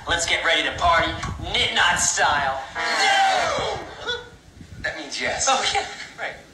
Let's get ready to party, knit knot style. No! That means yes. Oh, yeah, right.